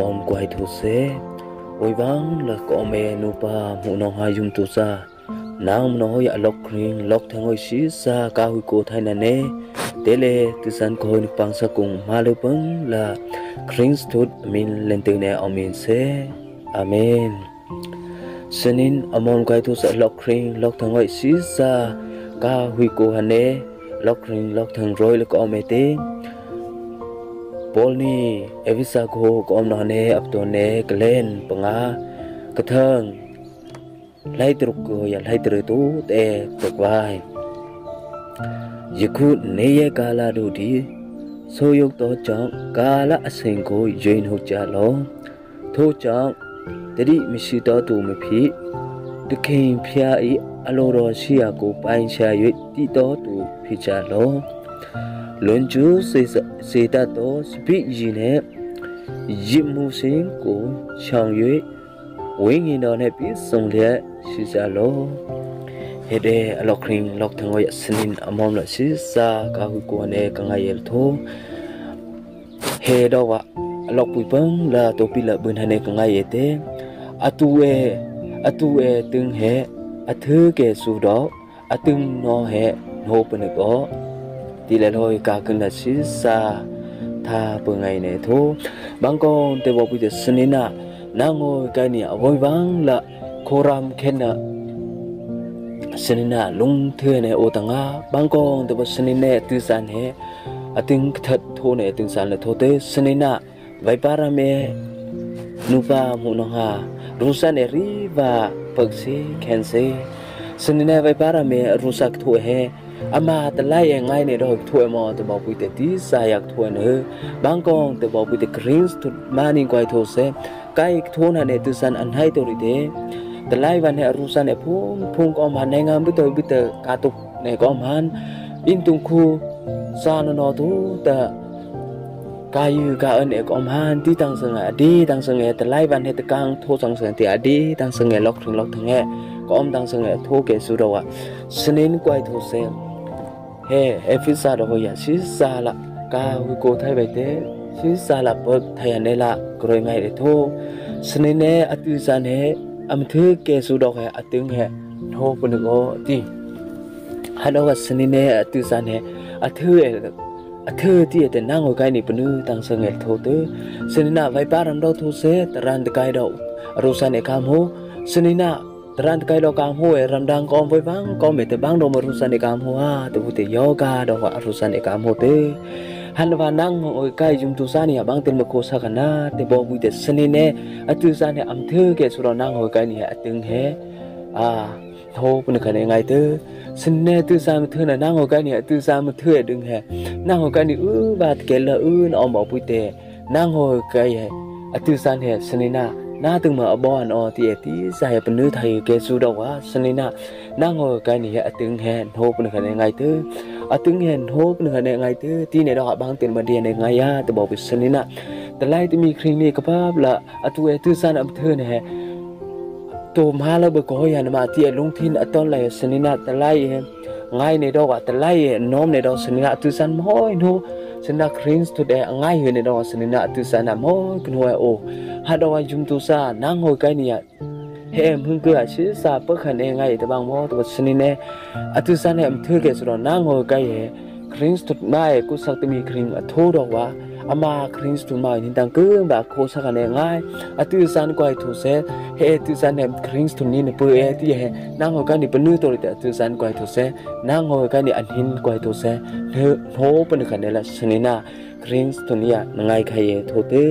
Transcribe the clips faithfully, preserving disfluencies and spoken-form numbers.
mom quay thu se oi vang la ko me nu pa mu no ha yum tu sa nang no ya lok kring lok thang oi si sa ka hu ko thai na ne te le tu san ko ni pang sa kung ma le pang la kring stud min len te ne amen se amen senin amon quay thu sa lok kring lok thang oi si sa ka hu ko ha ne lok kring lok thang roi la ko me te Paul ni evisa ko ko om no ne ap to ne klen panga kathang lai truk ko ya lai tru tu te tok vai yakhu ne ye kala du di so yok to chang kala asin ko yin ho cha lo tho chang tari misi to tu me phi de khin phya i alo ro si ya ko pain sha yui ti to tu phi cha lo luân chú xây ta to speak gì nè dịp mưu sinh của chàng yuế với người đó nè biết sống lẽ sự giả lô hết đây lọc hình lọc thằng ngồi sinh amom là sự xa cả hữu của nè cả ngày thô hết đó ạ lọc bụi băng là tổ pi là bên hà nè cả ngày thế atu e atu e từng hè atu kẻ số đó từng nó hè nô bên đó thì lại thôi cả cơn là xí xa tha bữa ngày này thôi bang con te bo bây giờ na na ngồi cái này vui vang là koram khen na lung thưa này ô tang á bang con te bo na tư san he à tiếng thật thôi này tiếng san là thôi te na vai para me nupa mu no ha rusan eri và phật si khen si na vai para me rusak thôi he ama ta lai ngai ne do thoi mo te bo pu te ti sa yak thoi ne bang kong te bo pu te greens to maning kwai tho se kai thon ha ne tu san an hai to ri te ta lai van ne ru san ne phung phung ko man ne ngam bi to bi te ka tu ne ko man in tung khu sa no no tu ta ka yu ka an e ko man ti tang sang a di tang sang e ta lai van ne te kang tho sang sang ti a di tang sang e lok thung lok thang e ko om tang sang e tho ke su do wa snin kwai tho se he efisa do ya si sa la ka hu ko thai bai te si sa la pak thai ne la kroi ngai de tho sne ne atu sa ne am thu ke su do he atung he tho pun go ti ha do ga sne ne atu sa ne athu e athu ti te nang ho kai ni pnu tang sang el tho te sne na vai pa ram do thu se taran de kai do ro sa ne kam ho sne na Taran kai lo kam ho e ramdang kom voi bang kom me te bang do marusan e kam ho a te te yoga do wa arusan e kam ho te han wa nang oi kai jum tu sa ni bang ten ma ko sa kana te bo bu te sni ne atu sa ne am the ke su ro nang oi kai ni a ting he a tho pun ka ne ngai te sn ne tu sa ma the na nang oi kai ni atu sa ma the ding he nang oi kai ni u ba ke la u no mo bu te nang oi kai he atu sa ne sni na na từng mà bo an o ti ti sai pen nu thai ke su do wa sanina na ngo kai ni a từng hen ho pen ka ngai tu a từng hen ho pen ka ngai tu ti ne do bang ten ma dia ne ngai ya te bo bi sanina te lai ti mi khring ni ka pa la a tu e tu san am thơ ne to ma la ba ko ya na ma ti lung thin a ton lai sanina te lai ngai ne do wa te lai nom ne do sanina tu san moi no sena kring tu de ngai he ne do sanina tu san na moi kun ho o ha do jum tu sa nang hoi kai ni ya he em hung ke a si sa pa khan e ngai te bang mo to sni ne atu sa ne am thur ke so nang hoi kai he kring tu mai ku sak te mi kring a tho do wa ama kring tu mai ni tang ke ba ko sa kan e ngai atu san kwai thu se he tu san ne kring tu ni ne pu e ti he nang hoi kai ni pnu to te atu san kwai thu se nang hoi kai ni an hin kwai thu se ne ho pa ne khan ne la sni na kring tu ni ya ngai khai e tho te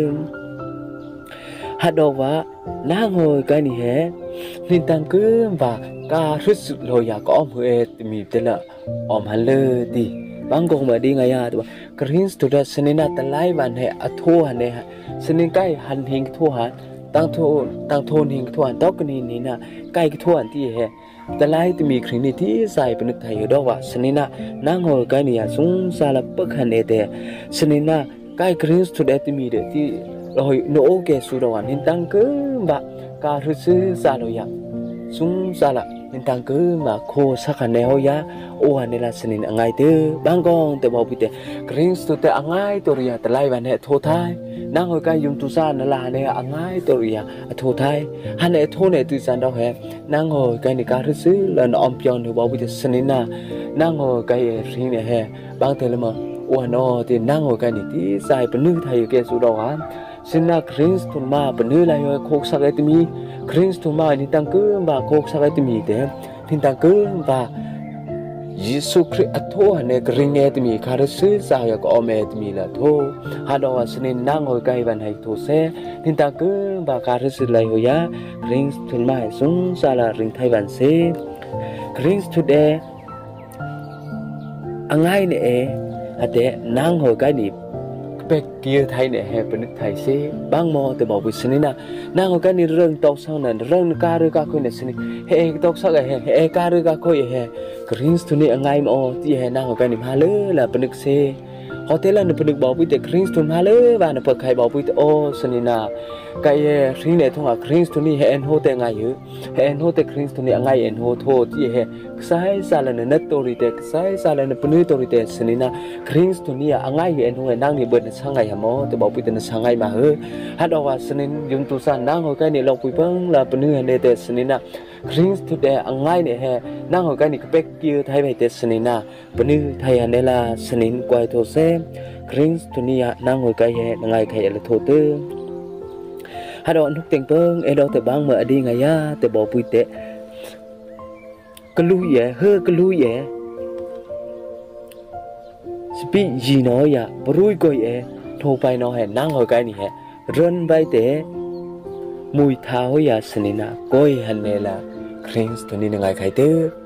hát đâu vả na ngồi cái này hè nên tăng cứ và ca rất sự lồi ya có ông huệ thì mình tên là ông hắn lơ thì bang công mà đi ngay à thì green student sinh na ta lái van hè à thua hắn này sinh cái hắn hình thua hắn tăng thua tăng thôn hình thua hắn tóc cái này nè cái cái thua hắn thì hè ta lái thì mình khinh này thì sai bên nước thầy ở đó vả sinh na na ngồi cái này à xuống xa là bất hắn này thì sinh na cái green student thì mình để thì rồi nỗ ke su do an hin tang ke ba ka ru su sa lo ya sung sa la นินตังกือมาโคสักเนหอยาโอฮันเนลาสนินอังไงเตอบางกองเตบอกพิเตคริสต์เตอังไงตัวเรียตไลวันเนโทไทนางหอยกายุมตุซานนลาเนอังไงตัวเรียโทไทฮันเนโทเนตุซันดอกเฮนางหอยกานิการซื้อลันอมเปียนเตบอกพิเตสนินานางหอยกาเอริเนเฮบางเตลมาโอฮันโอเตนางหอยกานิที่ใส่ปนึกไทยเกสุดอกฮะสินาคริสต์มาปนึกลายโคกสักเอติมีคริสต์มานิตังกือบาโคกสักเอติมีเตนิตังกือบายิสุคริสต์โทฮันเนกริงเอติมีคาร์ซึสายกอเมติมีละโทฮัดอวัสนินนางหอยกาวันให้โทเซนิตังกือบาคาร์ซึไลหอยาคริสต์มาสุนซาลาริงไทวันเซคริสต์เดอังไงเนเออะเดนางหอยกานิเป็กเกียร์ไทยเนี่ยแฮปนึกไทยสิบางโมแต่บอกวิสนินะนางก็นี่เรื่องตอกสังนั้นเรื่องการเรื่องการคุยเนี่ยสิเฮตอกสังเฮเฮการเรื่องการคุยเฮคริสต์นี่อังไงโมที่เฮนางก็นี่มาเลยละปนึกสิฮอเทลนั้นปนึกบอกวิแต่คริสต์มาเลยบ้านเปิดใครบอกวิแต่โอ้สนินะกายรีเนี่ยทว่าคริสต์นี่เฮเอ็นโฮเตงไงอยู่เฮเอ็นโฮเตคริสต์นี่อังไงเอ็นโฮโทที่เฮสายสารเนี่ยนัตโตริเตสายสารเนี่ยปนึกโตริเตสนินะคริสต์นี่อังไงเอ็นโฮนางนี่เบิดสังไงฮะโมแต่บอกวิแต่สังไงมาเฮฮัดอว่าสนินยุนตุสันนางก็นี่เราปุยเพิ่งละปนึกเฮเนเตสนินะคริสต์เดอังไงเนี่ยเฮนางก็นี่ก็เป็กเกียร์ไทยไปเตสนินะปนึกไทยอันเนล่าสนินกวยโทเซคริสต์นี่นางก็เฮนางไงใครละโทเตฮัดอนุกเต็งเพิ่งเอดอแต่บางเมื่ออดีไงยะแต่บอกปุยเตกลุยเย่เฮกลุยเย่สปีจีน้อยะบรุยก็เย่โทไปน้อยนางก็ไกนี่เฮรันไปเตมุยท้าวยาสนินะก้อยฮันเนล่าคริสต์นี่นางไงใครเต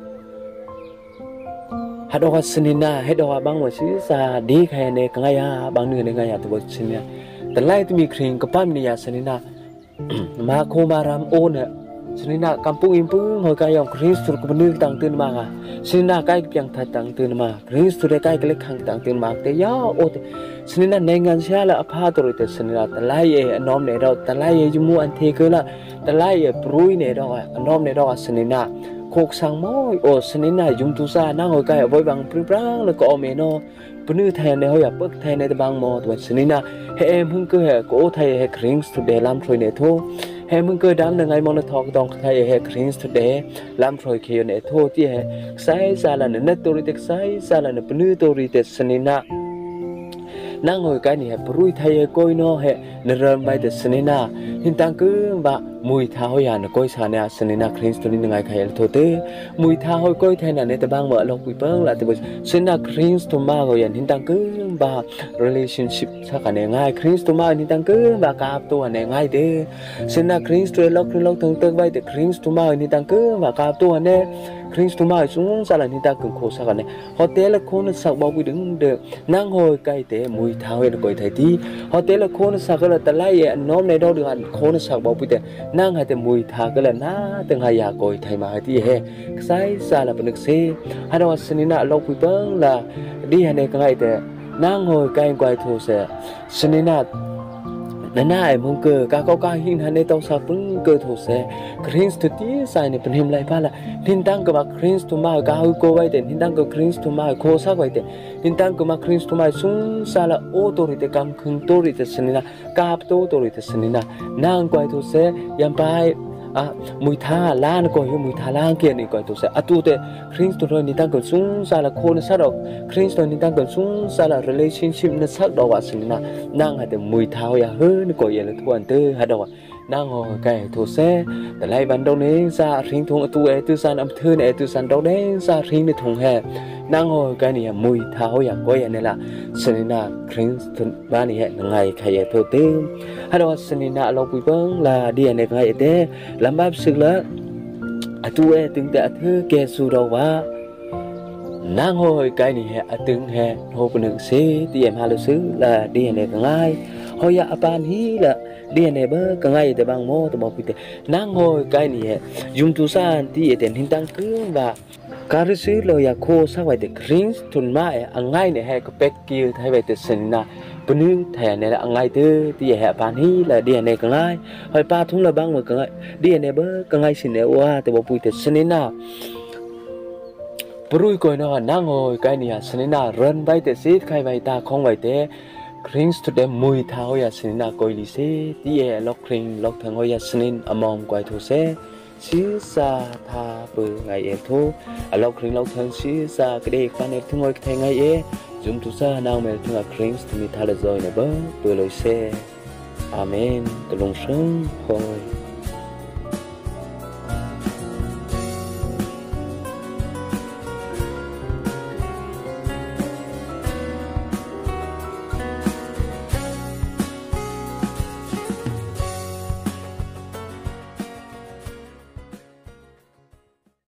ฮัดอสนินะฮัดอบังว่าชื่อซาดีใครเนกไงยะบางเนื้อเนกไงยะตัวชินเนี่ยแต่ไล่ที่มีคริงก็ปั้มนี่ยาสนินะมาโคมารามโอนเนี่ยสนินะกัมพูอิมพุงหอยกายองคริสต์ก็เป็นนึกต่างตื่นมาสนินะใกล้เพียงทัดต่างตื่นมาคริสต์ได้ใกล้ก็เล็กขังต่างตื่นมาแต่ยาโอดสนินะในงานเช้าละอภาตัวแต่สนินะแต่ไล่เอน้อมเนี่ยเราแต่ไล่เอจมูกอันเทก็ละแต่ไล่เอปรุยเนี่ยเราน้อมเนี่ยเราสนินะโคกสังมอยโอสนินะยุมตุซานั่งหอยกายบ่อยบางปริบร่างแล้วก็อเมโนปนึกแทนในหอยปักแทนในตะบางมอตัวสนินะเฮเอ็มพึ่งก็เฮก็ไทยเฮคริงส์ตุเดลามทรอยเนโทเฮมึงเกิดดำในไงมองในทอกตองไทยเฮคริงส์ตุเดลามทรอยเคียวเนโทที่เฮไซซาลาเนเนตัวริเตไซซาลาเนปนึกตัวริเตสนินะนั่งหอยกันนี่เฮปรุยไทยก้อยโนเฮเนเริ่มไปแต่สนินะหินตังกือบะมุยท้าหอยานก้อยสาเนี่ยสนินะคริงส์ตุนี่ยังไงใครโทเตมุยท้าหอยก้อยแทนในแต่บางเมื่อเราคุยเปิ้งละแต่บุษสนินะคริงส์ตุมาก็ยันหินตังกือบะ relationship สักกันง่ายคริงส์ตุมาหินตังกือบะกาบตัวเนี่ยง่ายเด้สนินะคริงส์ตุล็อกล็อกถึงตึกไว้แต่คริงส์ตุมาหินตังกือบะกาบตัวเนี่ยคริงส์ตุมาสูงสารหินตังกือโคสักกันเนี่ยฮอเทลคนสักบอกวิดึงเดนั่งหอยใกล้เตมุยท้าหอยก้อยไทยที่ฮอเทลคนสักก็ละแต่ไล่น้อมในดอกเดือนคนสักบอกวิแต่นั่งให้แต่มุยท้าก็ละน่าตึงหายาก้อยไทยมาที่เฮไซซาลาปนึกเซฮันว่าสนินะเราคุยเปิ้งละดีฮันเนก็ไงแต่นั่งหอยใกล้ก้อยโทเซสนินะนั่นน่ะไอ้มึงเกิดการก็การหินฮันเนต้องสับปึ้งเกิดโทเซคริสต์ที่ใส่ในเป็นหิมไรบ้าละนินตังก็มาคริสต์มาก้าวก็ไว้แต่นินตังก็คริสต์มาโคสักไว้แต่นินตังก็มาคริสต์มาสุนซาละโอตัวริเตกำคึงตัวริเตสนินะกาบตัวตัวริเตสนินะนางก้อยโทเซยังไปอ่ะมุยท่าล้านก็อยู่มุยท่าล้านเกียร์นี่ก็ตัวเสียอ่ะตัวเตคริสต์ตัวนี้ตั้งกันสูงสาระคนสักดอกคริสต์ตัวนี้ตั้งกันสูงสาระ relationship นั่นสักดอกว่าสิ่งนั้นนั่งให้แต่มุยท่าอย่าเฮ้ยนี่ก็อย่าเลยทวนเตอให้ดอกนั่งหอยไก่ตัวเสียแต่ไล่บันดงนี้ซาทิ้งทงตัวเอตุสันอัมเทอร์เอตุสันดอกเด้งซาทิ้งในทงแห่นั่งหอยไก่เนี่ยมุยท่าอย่าก็อย่างนี้ละสิ่งนั้นคริสต์บ้านนี้ยังไงใครจะตัวเต็มให้ดอกสิ่งนั้นเราคุยเพิ่งละเดียนในไงเด้ลำบากสึกแล้วตัวเอตึงแต่เธอแกสู้เราว่านั่งหอยไก่นี่ฮะตึงฮะโหปนึกเสียที่ยามหาลูซื้อละเดียนในไงหอยอาปานฮีละเดียนในเบอร์ก็ไงแต่บางโมแต่บอกพิเตนั่งหอยไก่นี่ฮะยุงตุสานที่เต็นหินตังคืนว่าการซื้อเราอยากโคสักไว้แต่คริสตุนมาเออังไงเนี่ยฮะก็เป็กกิ้วไทยไว้แต่สนินะคปนึงแทนเนี่ยละไงเธอที่แห่ปานนี้ละเดียเนี่ยกังไงหอยปลาทุ่งละบ้างเหมือนกังไงเดียเนี่ยเบ้กังไงสิเนี่ยว่าแต่ว่าปุยแต่สนิน่าปรุยก่อยนะนั่งโอยไกเนี่ยสนิน่าเรินใบแต่ซีดใครใบตาของใบแต่คริงสตุเดมมุยท้าวยาสนิน่าก่อยลิเซที่แห่ล็อกคริงล็อกทั้งหอยาสนินอมอมก่อยทุเซชีซาทาเปไงเอทูล็อกคริงล็อกทั้งชีซากระเดกปานเอทุ่งหอยแทงไงเอจุมทุซานางเมลทุ่งคริงสตุมิทาเลจอยเนเบเปลอยเซอาเมนตะลงชงพอย